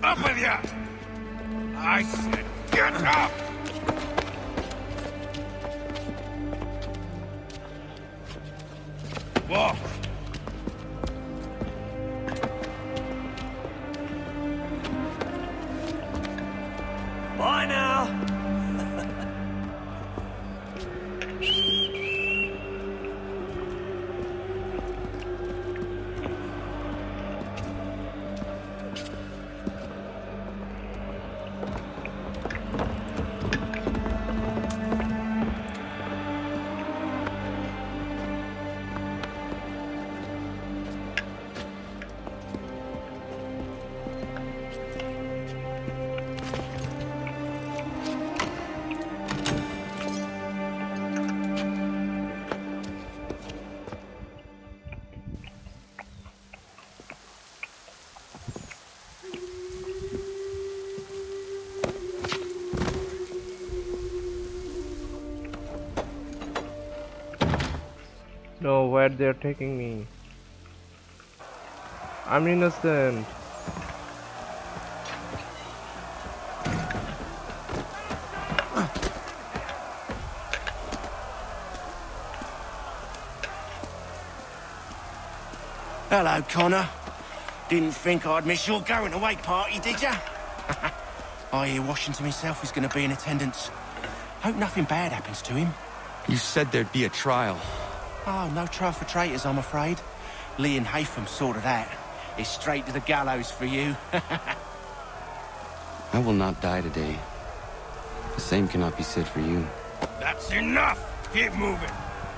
Up with ya! I said get up! Walk! Bye now! No, where they're taking me? I'm innocent. Hello, Connor. Didn't think I'd miss your going away party, did ya? I hear Washington himself is going to be in attendance. Hope nothing bad happens to him. You said there'd be a trial. Oh, no trial for traitors, I'm afraid. Lee and Haytham sorted that. It's straight to the gallows for you. I will not die today. The same cannot be said for you. That's enough! Keep moving!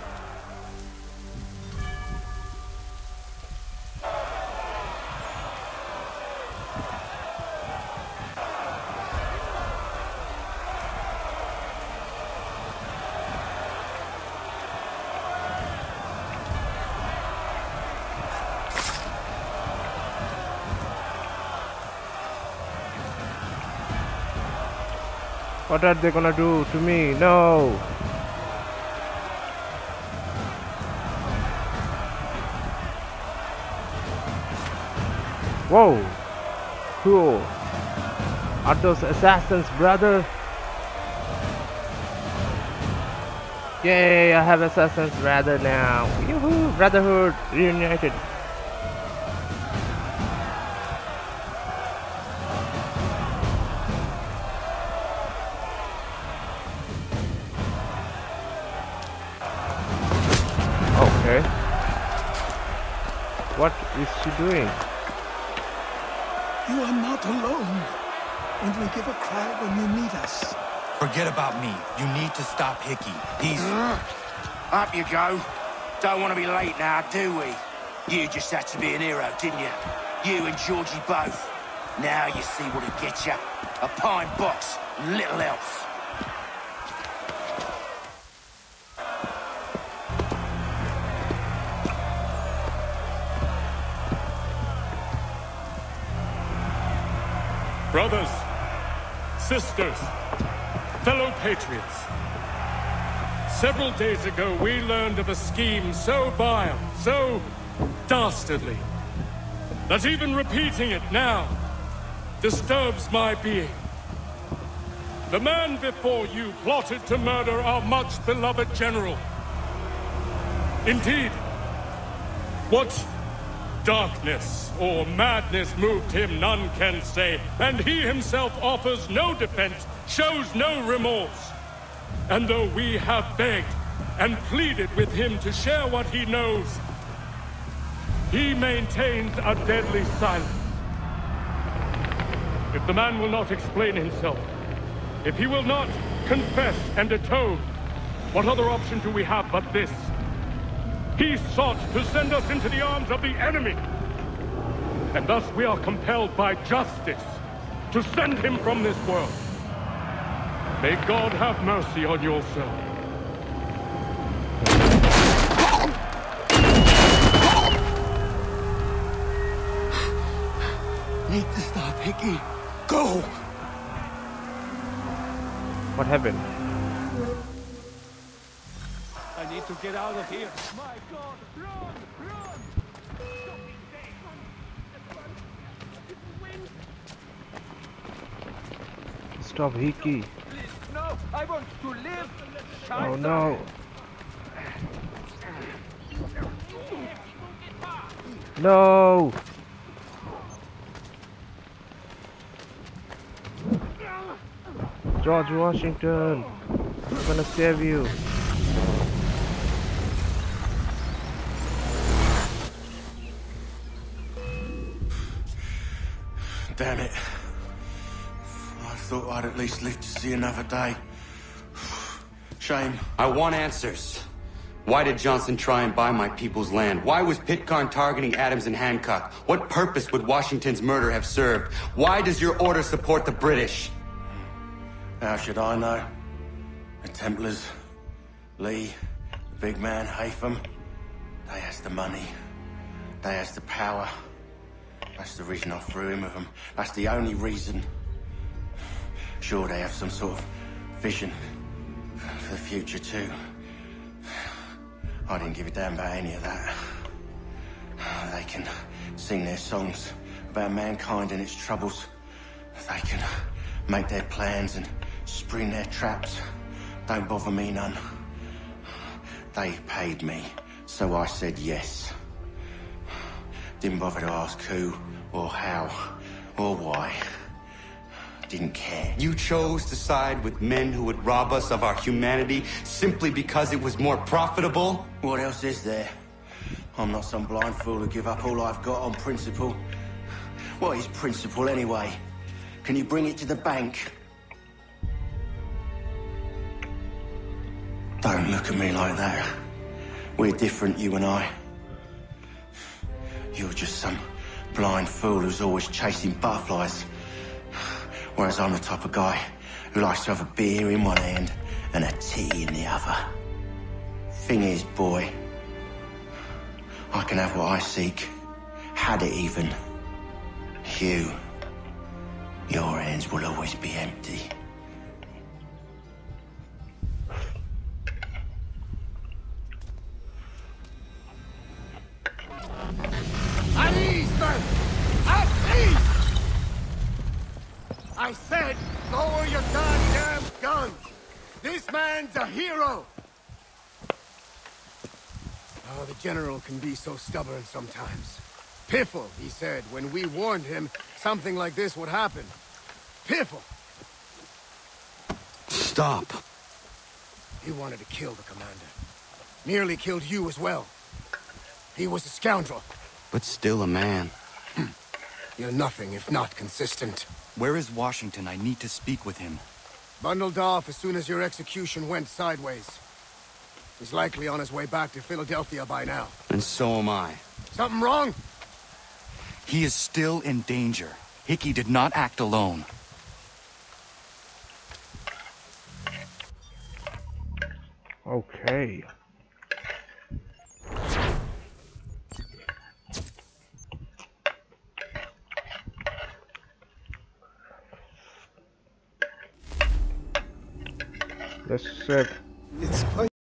What are they gonna do to me? No! Whoa! Cool! Are those assassins, brother? Yay! I have assassins brother now! Yoo-hoo! Brotherhood reunited! Okay. What is she doing? You are not alone. Only give a cry when you need us. Forget about me. You need to stop Hickey. He's... Up you go. Don't want to be late now, do we? You just had to be an hero, didn't you? You and Georgie both. Now you see what it gets you. A pine box, little else. Brothers, sisters, fellow patriots. Several days ago, we learned of a scheme so vile, so dastardly, that even repeating it now disturbs my being. The man before you plotted to murder our much-beloved general. Indeed, what darkness or madness moved him, none can say, and he himself offers no defense, shows no remorse. And though we have begged and pleaded with him to share what he knows, he maintains a deadly silence. If the man will not explain himself, if he will not confess and atone, what other option do we have but this? He sought to send us into the arms of the enemy. And thus we are compelled by justice to send him from this world. May God have mercy on your soul. Need to stop, Hickey. Go! What happened? I need to get out of here. My God, run! Run! Stop, Hickey. No, I want to live. Oh no. No. George Washington, I'm gonna save you. Damn it. I thought I'd at least live to see another day. Shame. I want answers. Why did Johnson try and buy my people's land? Why was Pitcairn targeting Adams and Hancock? What purpose would Washington's murder have served? Why does your order support the British? How should I know? The Templars, Lee, the big man, Haytham, they has the money. They has the power. That's the reason I threw in with them. That's the only reason. Sure, they have some sort of vision for the future too. I didn't give a damn about any of that. They can sing their songs about mankind and its troubles. They can make their plans and spring their traps. Don't bother me none. They paid me, so I said yes. Didn't bother to ask who, or how, or why. Didn't care. You chose to side with men who would rob us of our humanity simply because it was more profitable? What else is there? I'm not some blind fool who give up all I've got on principle. What is principle anyway? Can you bring it to the bank? Don't look at me like that. We're different, you and I. You're just some blind fool who's always chasing butterflies. Whereas I'm the type of guy who likes to have a beer in one hand and a tea in the other. Thing is, boy, I can have what I seek. Had it even. Your hands will always be empty. At ease, men! At ease! I said, lower your goddamn guns! This man's a hero! Oh, the general can be so stubborn sometimes. Piffle, he said, when we warned him something like this would happen. Piffle! Stop. He wanted to kill the commander. Nearly killed you as well. He was a scoundrel. But still a man. You're nothing if not consistent. Where is Washington? I need to speak with him. Bundled off as soon as your execution went sideways. He's likely on his way back to Philadelphia by now. And so am I. Something wrong? He is still in danger. Hickey did not act alone. Okay. Let's set It's quite